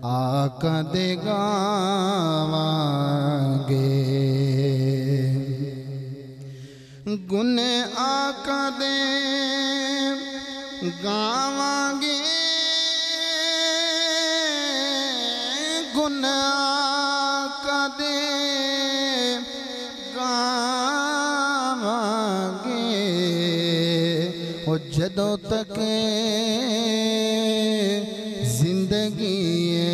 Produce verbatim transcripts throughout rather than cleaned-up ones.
آقا دے گاواںگے گن آقا دے گاواںگے گن آقا دے گاواںگے وہ جدوں تک زندگی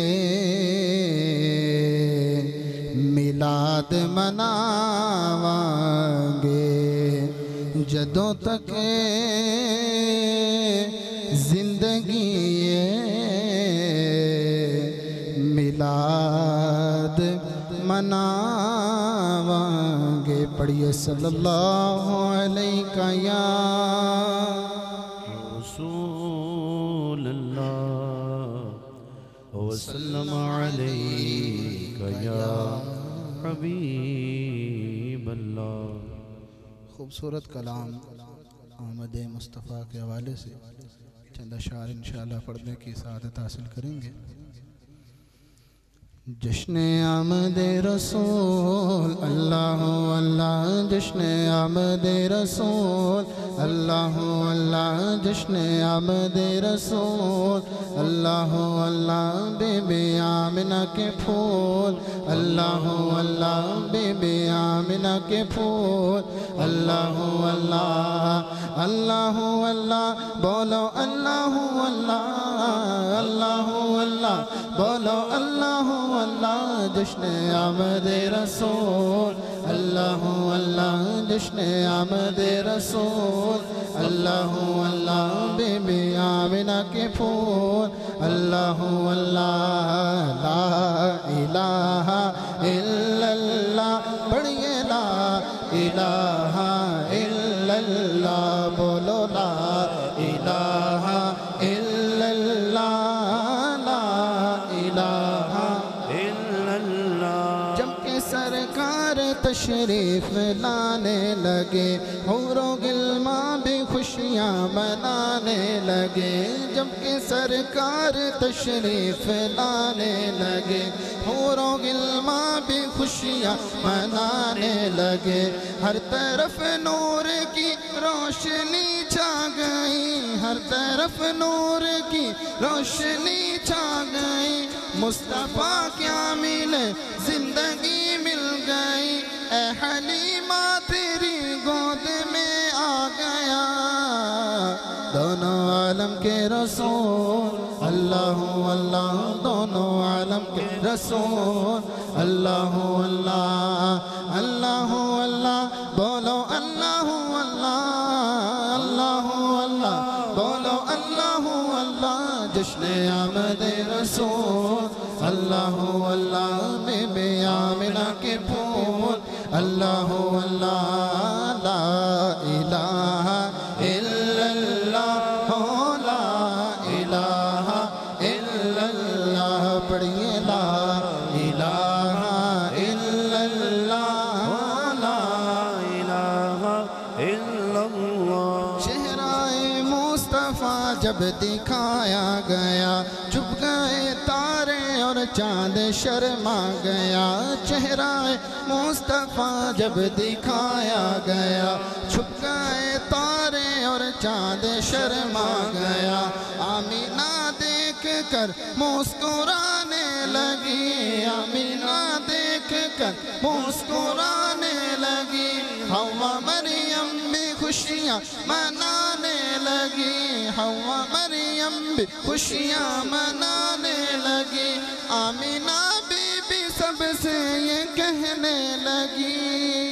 میلاد مناواںگے جدوں تک زندگی میلاد مناواںگے پڑھیے صلی اللہ علیہ یا رسول اللہ وسلم علیک یا حبیب اللہ۔ خوبصورت کلام احمد مصطفیٰ کے حوالے سے چند اشعار انشاءاللہ پڑھنے کی سعادت حاصل کریں گے۔ جشن آمد رسول اللہ اللہ جشن آمد رسول اللہ اللہ جشن آمد رسول اللہ اللہ بی بی آمنہ کے پھول اللہ اللہ بی بی آمنہ کے پھول اللہ اللہ اللہ اللہ بولو اللہ اللہ اللہ اللہ بولو اللہ اللہ جشن آمد رسول اللہ اللہ جشن آمد رسول اللہ اللہ بی بی آمنہ کے پھول اللہ اللہ لا الہ الا اللہ پڑھیے لا الہ الا اللہ بولو لا الہ الا اللہ لا الہ الا اللہ۔ جب کہ سرکار تشریف لانے لگے حور و غلمان بھی خوشیاں منانے لگے جب کہ سرکار تشریف لانے لگے حور و غلمان بھی خوشیاں منانے لگے ہر طرف نور کی روشنی چھا گئی ہر طرف نور کی روشنی چھا گئی مصطفیٰ کیا ملے زندگی مل گئی اے حلیمہ تیری گود میں آ گیا دونوں عالم کے رسول اللہ اللہ دونوں عالم کے رسول اللہ اللہ اللہ اللہ بولو اللہ اللہ اللہ اللہ بولو اللہ اللہ جشن آمد رسول اللہ اللہ بی بی آمنہ کے پھول اللہ اللہ لا الہ الا اللہ لا الہ الا اللہ پڑھیے لا الہ الا اللہ لا الہ الا اللہ۔ چہرہ مصطفیٰ جب دکھایا گیا چھپ گئے تارے اور چاند شرما گیا چہرہ مصطفیٰ جب دکھایا گیا چھپ گئے تارے اور چاند شرما گیا آمینہ دیکھ کر مسکرانے لگی آمینہ دیکھ کر مسکرانے لگی حوا مریم بھی خوشیاں منانے لگی حوا مریم بھی خوشیاں منانے لگی آمینہ بی بی سب سے یہ کہنے لگی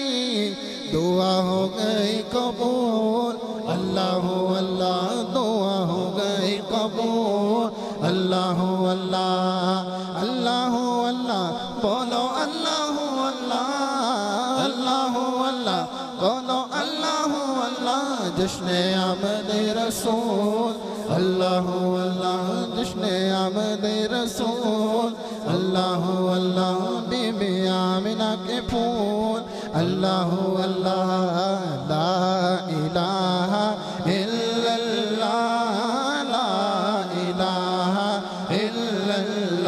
دعا ہو گئی قبول اللہ اللہ دعا ہو گئی قبول اللہ اللہ اللہ اللہ بولو اللہ اللہ اللہ اللہ بولو اللہ اللہ جشن آمد رسول اللہ اللہ جشن آمد رسول اللہ اللہ بی بی آمنہ کے پھول اللہ اللہ لا الہ الا اللہ لا الہ الا اللہ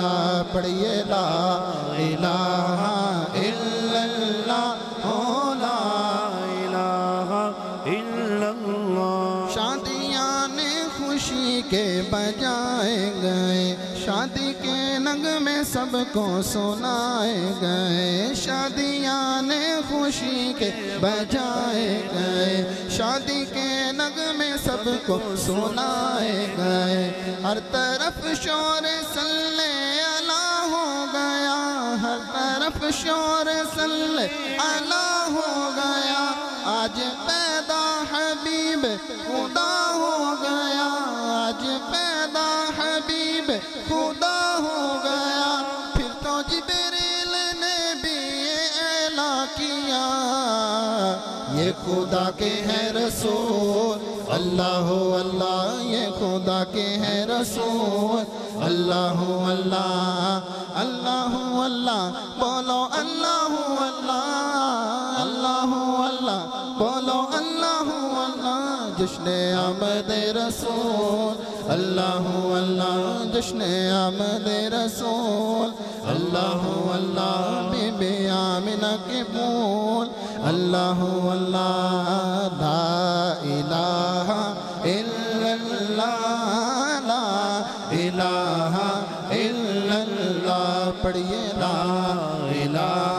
پڑھیے لا الہ الا اللہ او لا الہ الا اللہ شادیاں نے خوشی کے بجائے گئے شادی کے نغمے سب کو سنائے گئے شادیاں نے خوشی کے بجائے گئے شادی کے نغمے سب کو سنائے گئے ہر طرف شور صلی اللہ ہو گیا ہر طرف شور صلی اللہ ہو گیا آج پیدا حبیب خدا ہو گیا آج پیدا حبیب خدا ہو گیا پھر تو جبریل نے بھی اعلان کیا یہ خدا کے ہیں رسول اللہ اللہ یہ خدا کے ہیں رسول اللہ اللہ اللہ اللہ بولو اللہ اللہ اللہ اللہ بولو اللہ اللہ جشن آمد رسول اللہ اللہ جشن آمد رسول اللہ اللہ بی بی آمنہ کے پھول اللہ اللہ لا الہ الا اللہ لا الہ الا اللہ پڑھیے لا الہ